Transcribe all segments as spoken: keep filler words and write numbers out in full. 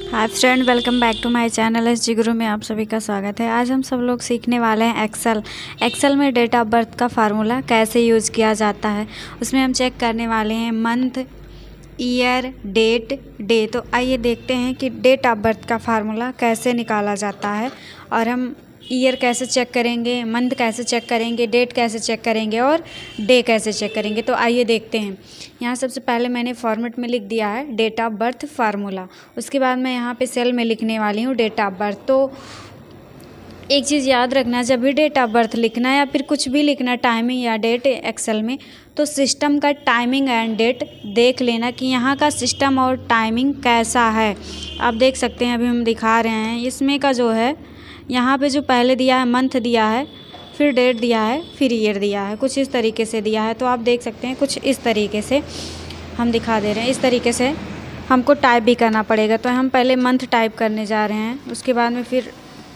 Hi friend, welcome back to my channel S G Guru में आप सभी का स्वागत है। आज हम सब लोग सीखने वाले हैं एक्सेल एक्सेल में डेट ऑफ बर्थ का फार्मूला कैसे यूज़ किया जाता है। उसमें हम चेक करने वाले हैं मंथ, ईयर, डेट, डे। तो आइए देखते हैं कि डेट ऑफ बर्थ का फार्मूला कैसे निकाला जाता है और हम ईयर कैसे चेक करेंगे, मंथ कैसे चेक करेंगे, डेट कैसे चेक करेंगे और डे कैसे चेक करेंगे। तो आइए देखते हैं। यहाँ सबसे पहले मैंने फॉर्मेट में लिख दिया है डेट ऑफ बर्थ फार्मूला। उसके बाद मैं यहाँ पे सेल में लिखने वाली हूँ डेट ऑफ बर्थ। तो एक चीज़ याद रखना, जब भी डेट ऑफ बर्थ लिखना है या फिर कुछ भी लिखना, टाइमिंग या डेट एक्सेल में, तो सिस्टम का टाइमिंग एंड डेट देख लेना कि यहाँ का सिस्टम और टाइमिंग कैसा है। आप देख सकते हैं, अभी हम दिखा रहे हैं इसमें का जो है, यहाँ पे जो पहले दिया है मंथ दिया है, फिर डेट दिया है, फिर ईयर दिया है, कुछ इस तरीके से दिया है। तो आप देख सकते हैं कुछ इस तरीके से हम दिखा दे रहे हैं। इस तरीके से हमको टाइप भी करना पड़ेगा। तो हम पहले मंथ टाइप करने जा रहे हैं, उसके बाद में फिर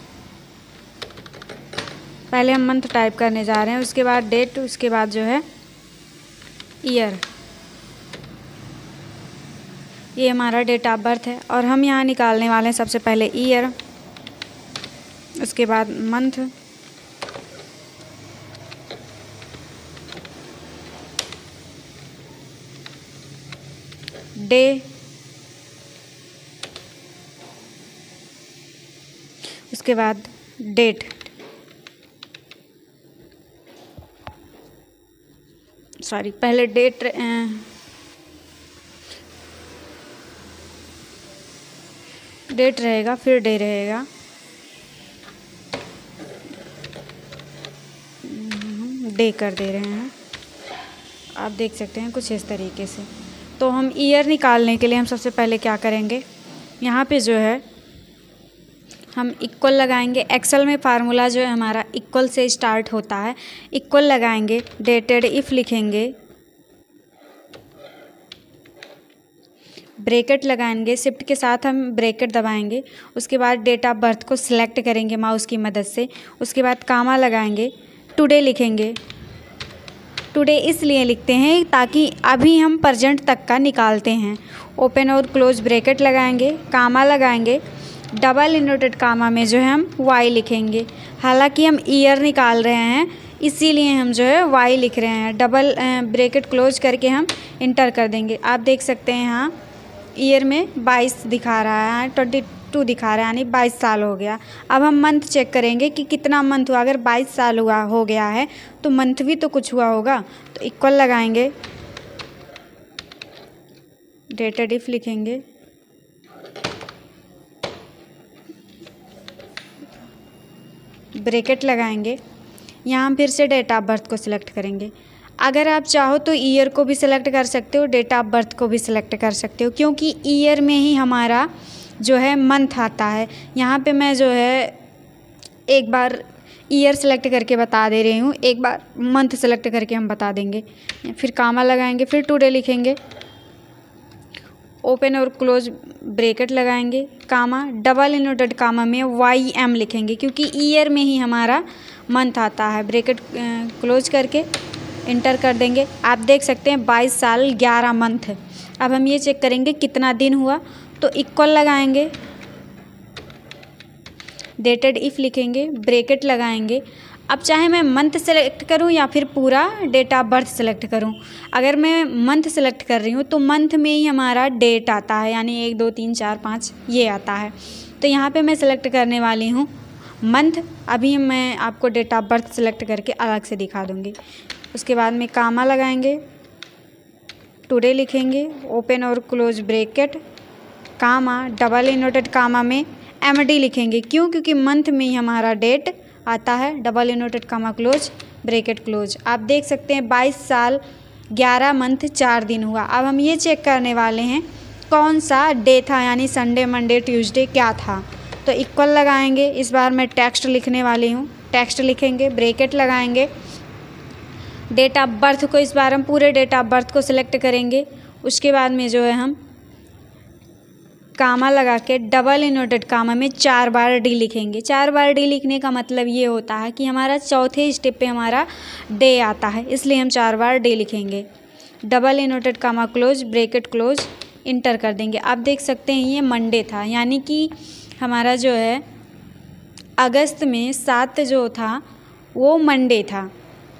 पहले हम मंथ टाइप करने जा रहे हैं, उसके बाद डेट, उसके बाद जो है ईयर। ये हमारा डेट ऑफ बर्थ है और हम यहाँ निकालने वाले हैं सबसे पहले ईयर, उसके बाद मंथ, डे, उसके बाद डेट। सॉरी, पहले डेट डेट रहेगा, फिर डे रहेगा। डे कर दे रहे हैं, आप देख सकते हैं कुछ इस तरीके से। तो हम ईयर निकालने के लिए हम सबसे पहले क्या करेंगे, यहाँ पे जो है हम इक्वल लगाएंगे। एक्सेल में फार्मूला जो है हमारा इक्वल से स्टार्ट होता है। इक्वल लगाएंगे, डेटेड इफ़ लिखेंगे, ब्रैकेट लगाएंगे, शिफ्ट के साथ हम ब्रैकेट दबाएंगे। उसके बाद डेट ऑफ बर्थ को सिलेक्ट करेंगे माउस की मदद से। उसके बाद कामा लगाएंगे, टुडे लिखेंगे। टुडे इसलिए लिखते हैं ताकि अभी हम प्रेजेंट तक का निकालते हैं। ओपन और क्लोज ब्रैकेट लगाएंगे, कामा लगाएंगे, डबल इन्वर्टेड कामा में जो है हम वाई लिखेंगे। हालांकि हम ईयर निकाल रहे हैं इसीलिए हम जो है वाई लिख रहे हैं। डबल ब्रैकेट क्लोज करके हम इंटर कर देंगे। आप देख सकते हैं यहाँ ईयर में बाईस दिखा रहा है, ट्वेंटी टू दिखा रहा है, यानी बाईस साल हो गया। अब हम मंथ चेक करेंगे कि कितना मंथ हुआ। अगर बाईस साल हुआ हो गया है तो मंथ भी तो कुछ हुआ होगा। तो इक्वल लगाएंगे, डेटेड इफ लिखेंगे, ब्रैकेट लगाएंगे। यहाँ फिर से डेट ऑफ बर्थ को सिलेक्ट करेंगे। अगर आप चाहो तो ईयर को भी सिलेक्ट कर सकते हो, डेट ऑफ बर्थ को भी सिलेक्ट कर सकते हो, क्योंकि ईयर में ही हमारा जो है मंथ आता है। यहाँ पे मैं जो है एक बार ईयर सेलेक्ट करके बता दे रही हूँ, एक बार मंथ सेलेक्ट करके हम बता देंगे। फिर कामा लगाएंगे, फिर टुडे लिखेंगे, ओपन और क्लोज ब्रैकेट लगाएंगे, कामा, डबल इन्वर्टेड कामा में वाई एम लिखेंगे क्योंकि ईयर में ही हमारा मंथ आता है। ब्रैकेट क्लोज करके इंटर कर देंगे। आप देख सकते हैं बाईस साल ग्यारह मंथ। अब हम ये चेक करेंगे कितना दिन हुआ। तो इक्वल लगाएंगे, डेटेड इफ लिखेंगे, ब्रैकेट लगाएंगे। अब चाहे मैं मंथ सेलेक्ट करूं या फिर पूरा डेट ऑफ बर्थ सेलेक्ट करूं। अगर मैं मंथ सेलेक्ट कर रही हूं तो मंथ में ही हमारा डेट आता है, यानी एक दो तीन चार पाँच ये आता है। तो यहाँ पे मैं सेलेक्ट करने वाली हूँ मंथ। अभी मैं आपको डेट ऑफ बर्थ सेलेक्ट करके अलग से दिखा दूँगी। उसके बाद में कामा लगाएंगे, टुडे लिखेंगे, ओपन और close bracket, comma, double inverted comma में एम डी लिखेंगे। क्यों? क्योंकि मंथ में ही हमारा डेट आता है। Double inverted comma close, bracket close. आप देख सकते हैं बाईस साल ग्यारह मंथ चार दिन हुआ। अब हम ये चेक करने वाले हैं कौन सा डे था, यानी संडे, मंडे, ट्यूसडे क्या था। तो इक्वल लगाएंगे। इस बार मैं टेक्स्ट लिखने वाली हूँ, टेक्स्ट लिखेंगे, ब्रैकेट लगाएंगे, डेट ऑफ बर्थ को इस बार हम पूरे डेट ऑफ बर्थ को सिलेक्ट करेंगे। उसके बाद में जो है हम कामा लगा के डबल इन्वर्टेड कामा में चार बार डी लिखेंगे। चार बार डी लिखने का मतलब ये होता है कि हमारा चौथे स्टेप पे हमारा डे आता है, इसलिए हम चार बार डी लिखेंगे। Double inverted comma close, bracket close, enter कर देंगे। आप देख सकते हैं ये मंडे था, यानी कि हमारा जो है अगस्त में सात जो था वो मंडे था।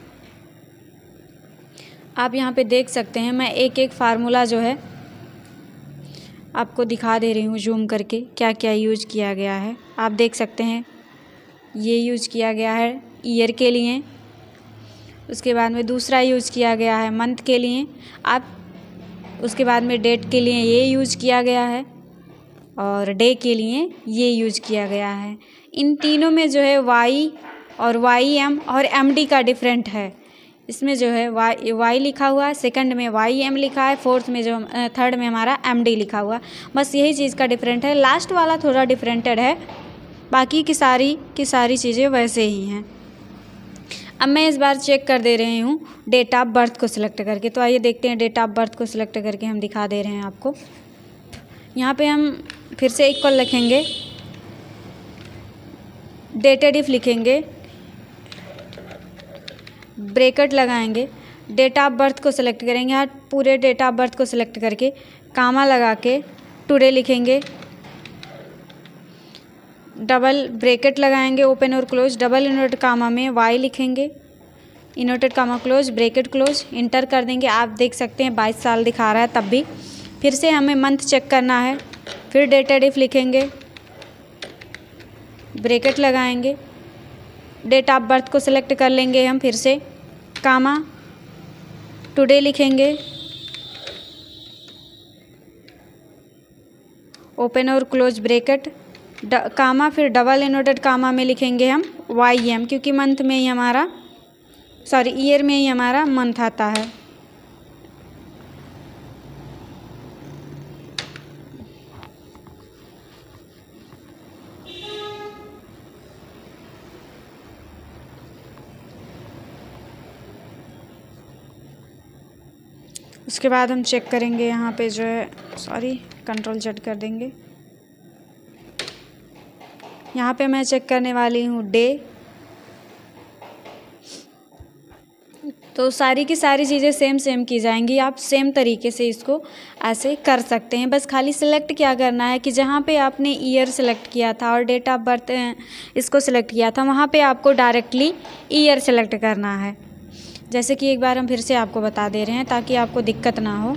आप यहाँ पे देख सकते हैं, मैं एक एक फार्मूला जो है आपको दिखा दे रही हूँ जूम करके क्या क्या यूज किया गया है। आप देख सकते हैं ये यूज किया गया है ईयर के लिए, उसके बाद में दूसरा यूज किया गया है मंथ के लिए, आप उसके बाद में डेट के लिए ये यूज किया गया है और डे के लिए ये यूज किया गया है। इन तीनों में जो है वाई और वाई एम और एम डी का डिफरेंट है। इसमें जो है वाई वाई लिखा हुआ है, सेकंड में वाई एम लिखा है, फोर्थ में जो थर्ड में हमारा एम डी लिखा हुआ है। बस यही चीज़ का डिफरेंट है। लास्ट वाला थोड़ा डिफरेंटेड है, बाकी की सारी की सारी चीज़ें वैसे ही हैं। अब मैं इस बार चेक कर दे रही हूँ डेट ऑफ बर्थ को सिलेक्ट करके। तो आइए देखते हैं, डेट ऑफ बर्थ को सिलेक्ट करके हम दिखा दे रहे हैं आपको। यहाँ पे हम फिर से इक्वल लिखेंगे, डेटेड इफ लिखेंगे, ब्रैकेट लगाएंगे, डेट ऑफ बर्थ को सिलेक्ट करेंगे। यहाँ पूरे डेट ऑफ बर्थ को सिलेक्ट करके कामा लगा के टुडे लिखेंगे, डबल ब्रैकेट लगाएंगे, ओपन और क्लोज, डबल इनवर्टेड कामा में वाई लिखेंगे, inverted comma close, bracket close, enter कर देंगे। आप देख सकते हैं बाईस साल दिखा रहा है तब भी। फिर से हमें मंथ चेक करना है, फिर डेटेड इफ लिखेंगे, ब्रैकेट लगाएंगे, डेट ऑफ बर्थ को सिलेक्ट कर लेंगे हम, फिर से कामा टुडे लिखेंगे, ओपन और क्लोज ब्रैकेट, कामा, फिर डबल इनवर्टेड कामा में लिखेंगे हम वाई एम, क्योंकि मंथ में ही हमारा सॉरी ईयर में ही हमारा मंथ आता है। उसके बाद हम चेक करेंगे यहाँ पे जो है सॉरी कंट्रोल जेड कर देंगे। यहाँ पे मैं चेक करने वाली हूँ डे। तो सारी की सारी चीज़ें सेम सेम की जाएंगी। आप सेम तरीके से इसको ऐसे कर सकते हैं। बस खाली सिलेक्ट क्या करना है कि जहाँ पे आपने ईयर सेलेक्ट किया था और डेट ऑफ बर्थ इसको सिलेक्ट किया था, वहाँ पे आपको डायरेक्टली ईयर सेलेक्ट करना है। जैसे कि एक बार हम फिर से आपको बता दे रहे हैं ताकि आपको दिक्कत ना हो।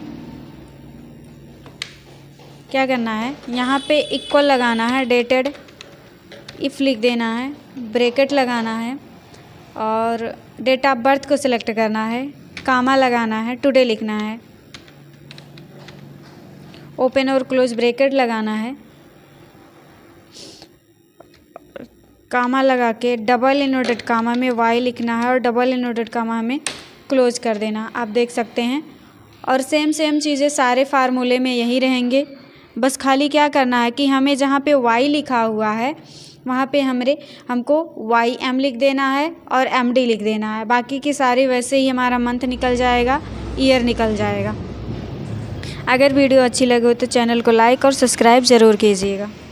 क्या करना है, यहाँ पे इक्वल लगाना है, डेटेड इफ़ लिख देना है, ब्रैकेट लगाना है और डेट ऑफ बर्थ को सिलेक्ट करना है, कामा लगाना है, टुडे लिखना है, ओपन और क्लोज ब्रैकेट लगाना है, कामा लगा के डबल इनवर्टेड कामा में वाई लिखना है और डबल इनवर्टेड कामा में क्लोज कर देना। आप देख सकते हैं। और सेम सेम चीज़ें सारे फार्मूले में यही रहेंगे। बस खाली क्या करना है कि हमें जहाँ पे वाई लिखा हुआ है वहाँ पे हमरे हमको वाई एम लिख देना है और एम डी लिख देना है। बाकी की सारी वैसे ही हमारा मंथ निकल जाएगा, ईयर निकल जाएगा। अगर वीडियो अच्छी लगे हो तो चैनल को लाइक और सब्सक्राइब ज़रूर कीजिएगा।